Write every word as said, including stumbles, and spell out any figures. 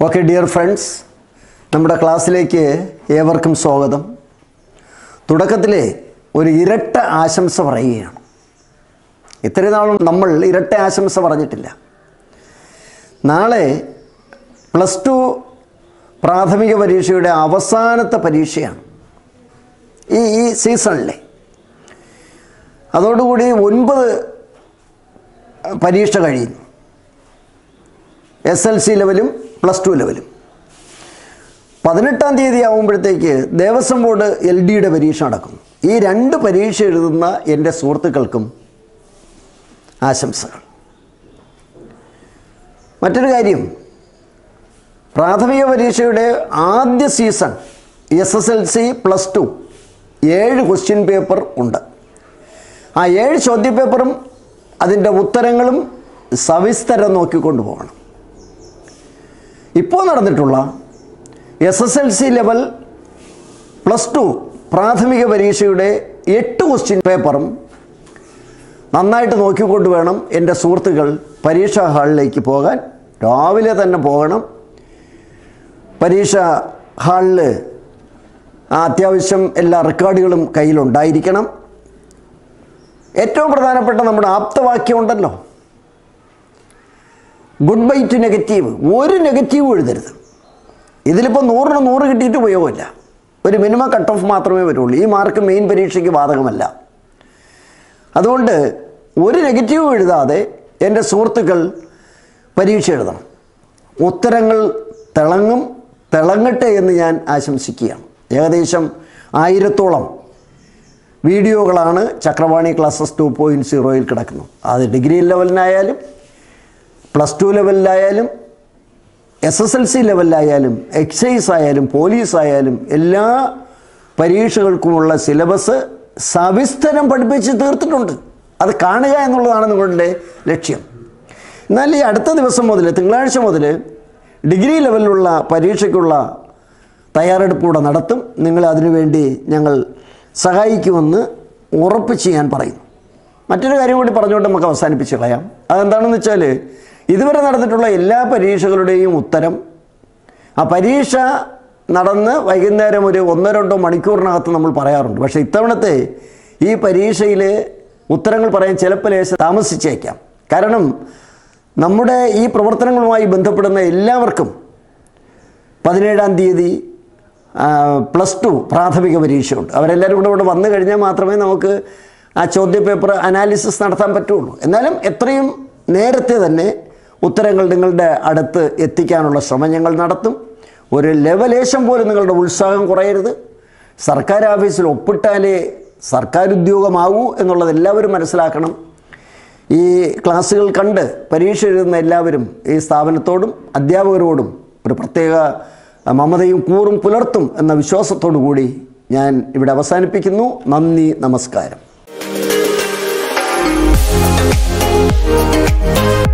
Okay dear friends, നമ്മുടെ ക്ലാസ്സിലേക്ക് ഏവർക്കും സ്വാഗതം. തുടക്കത്തിലെ ഒരു ഇരട്ട ആശംസ പറയുകയാണ്. ഇത്രയും നാളും നമ്മൾ ഇരട്ട ആശംസ പറഞ്ഞിട്ടില്ല. നാളെ പ്ലസ് ടു പ്രാഥമിക പരീക്ഷയുടെ അവസാനത്തെ പരീക്ഷയാണ് ഈ ഈ സീസണിലെ. അതോടുകൂടി ഒൻപത് പരീക്ഷ കഴിയുന്നു. എസ് എൽ സി ലെവലും പ്ലസ് ടു ലെവലും. പതിനെട്ടാം തീയതി ആകുമ്പോഴത്തേക്ക് ദേവസ്വം ബോർഡ് എൽ ഡിയുടെ പരീക്ഷ നടക്കും. ഈ രണ്ട് പരീക്ഷ എഴുതുന്ന എൻ്റെ സുഹൃത്തുക്കൾക്കും ആശംസകൾ. മറ്റൊരു കാര്യം, പ്രാഥമിക പരീക്ഷയുടെ ആദ്യ season S S L C plus two ഏഴ് ക്വസ്റ്റ്യൻ പേപ്പർ ഉണ്ട്. ആ ഏഴ് ചോദ്യപേപ്പറും അതിൻ്റെ ഉത്തരങ്ങളും സവിസ്തരം നോക്കിക്കൊണ്ട് പോകണം. ഇപ്പോൾ നടന്നിട്ടുള്ള S S L C level plus two പ്രാഥമിക പരീക്ഷയുടെ എട്ട് ക്വസ്റ്റ്യൻ പേപ്പറും നന്നായിട്ട് നോക്കിക്കൊണ്ട് വേണം എൻ്റെ സുഹൃത്തുക്കൾ പരീക്ഷാ ഹാളിലേക്ക് പോകാൻ. രാവിലെ തന്നെ പോകണം. പരീക്ഷാ ഹാളിൽ അത്യാവശ്യം എല്ലാ റെക്കോർഡുകളും കയ്യിലുണ്ടായിരിക്കണം. ഏറ്റവും പ്രധാനപ്പെട്ട നമ്മുടെ ആപ്തവാക്യം ഉണ്ടല്ലോ, ഗുഡ് ബൈ ടു നെഗറ്റീവ്. ഒരു നെഗറ്റീവ് എഴുതരുത്. ഇതിലിപ്പോൾ നൂറിന് നൂറ് കിട്ടിയിട്ട് ഉപയോഗമില്ല. ഒരു മിനിമം കട്ട് ഓഫ് മാത്രമേ വരുള്ളൂ. ഈ മാർക്ക് മെയിൻ പരീക്ഷയ്ക്ക് ബാധകമല്ല. അതുകൊണ്ട് ഒരു നെഗറ്റീവ് എഴുതാതെ എൻ്റെ സുഹൃത്തുക്കൾ പരീക്ഷ എഴുതണം. ഉത്തരങ്ങൾ തിളങ്ങും, തിളങ്ങട്ടെ എന്ന് ഞാൻ ആശംസിക്കുകയാണ്. ഏകദേശം ആയിരത്തോളം വീഡിയോകളാണ് ചക്രവാണി ക്ലാസ്സസ് ടു പോയിൻറ്റ് സീറോയിൽ കിടക്കുന്നത്. അത് ഡിഗ്രി ലെവലിനായാലും പ്ലസ് ടു ലെവലിലായാലും എസ് എസ് എൽ സി ലെവലിലായാലും എക്സൈസ് ആയാലും പോലീസ് ആയാലും എല്ലാ പരീക്ഷകൾക്കുമുള്ള സിലബസ് സവിസ്തരം പഠിപ്പിച്ച് തീർത്തിട്ടുണ്ട്. അത് കാണുക എന്നുള്ളതാണ് നിങ്ങളുടെ ലക്ഷ്യം. എന്നാൽ ഈ അടുത്ത ദിവസം മുതൽ, തിങ്കളാഴ്ച മുതൽ ഡിഗ്രി ലെവലിലുള്ള പരീക്ഷയ്ക്കുള്ള തയ്യാറെടുപ്പ് കൂടെ നടത്തും. നിങ്ങൾ അതിനുവേണ്ടി ഞങ്ങൾ സഹായിക്കുമെന്ന് ഉറപ്പിച്ച് ഞാൻ പറയുന്നു. മറ്റൊരു കാര്യം കൂടി പറഞ്ഞുകൊണ്ട് നമുക്ക് അവസാനിപ്പിച്ച് കളയാം. അതെന്താണെന്ന് വെച്ചാൽ, ഇതുവരെ നടന്നിട്ടുള്ള എല്ലാ പരീക്ഷകളുടെയും ഉത്തരം ആ പരീക്ഷ നടന്ന് വൈകുന്നേരം ഒരു ഒന്നോ രണ്ടോ മണിക്കൂറിനകത്ത് നമ്മൾ പറയാറുണ്ട്. പക്ഷേ ഇത്തവണത്തെ ഈ പരീക്ഷയിൽ ഉത്തരങ്ങൾ പറയാൻ ചിലപ്പോൾ ലേശം താമസിച്ചേക്കാം. കാരണം നമ്മുടെ ഈ പ്രവർത്തനങ്ങളുമായി ബന്ധപ്പെടുന്ന എല്ലാവർക്കും പതിനേഴാം തീയതി പ്ലസ് ടു പ്രാഥമിക പരീക്ഷയുണ്ട്. അവരെല്ലാവരും കൂടെ ഇവിടെ വന്നു കഴിഞ്ഞാൽ മാത്രമേ നമുക്ക് ആ ചോദ്യപേപ്പർ അനാലിസിസ് നടത്താൻ പറ്റുള്ളൂ. എന്നാലും എത്രയും നേരത്തെ തന്നെ ഉത്തരങ്ങൾ നിങ്ങളുടെ അടുത്ത് എത്തിക്കാനുള്ള ശ്രമം ഞങ്ങൾ നടത്തും. ഒരു ലെവലേശം പോലും നിങ്ങളുടെ ഉത്സാഹം കുറയരുത്. സർക്കാർ ഓഫീസിൽ ഒപ്പിട്ടാലേ സർക്കാർ ഉദ്യോഗമാകൂ എന്നുള്ളത് എല്ലാവരും മനസ്സിലാക്കണം. ഈ ക്ലാസ്സുകൾ കണ്ട് പരീക്ഷ എഴുതുന്ന എല്ലാവരും ഈ സ്ഥാപനത്തോടും അധ്യാപകരോടും ഒരു പ്രത്യേക മമതയും കൂറും പുലർത്തും എന്ന വിശ്വാസത്തോടു കൂടി ഞാൻ ഇവിടെ അവസാനിപ്പിക്കുന്നു. നന്ദി, നമസ്കാരം.